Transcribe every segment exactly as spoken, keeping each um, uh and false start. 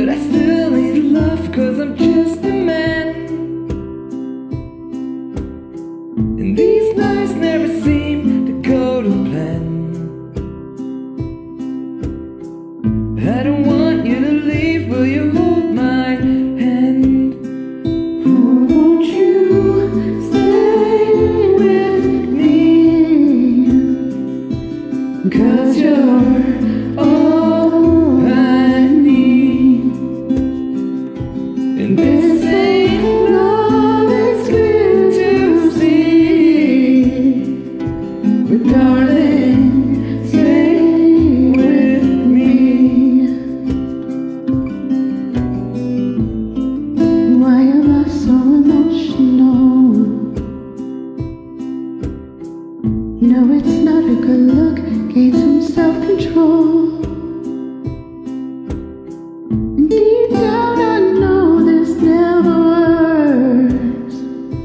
but I still need love, 'cause I'm just a man. And these nights never seem to go to plan. I don't want you to leave, will you hold my hand? Oh, won't you stay with me? 'Cause you're all I need. And this ain't love, it's clear to see. But darling, stay with me. Why am I so emotional? No, it's not a good look. Gain some self-control. Deep down I know this never works,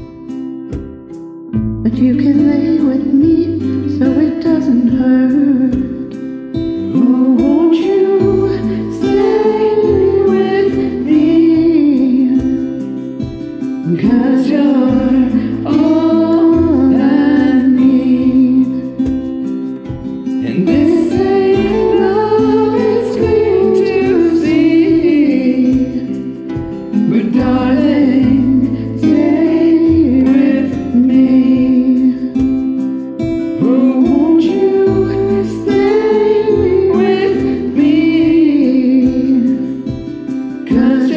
but you can lay with me so it doesn't hurt. Oh, won't you stay with me? 'Cause you're all I need. And this ain't love, it's clear to see. But darling, stay with me. Oh, won't you stay with me? 'Cause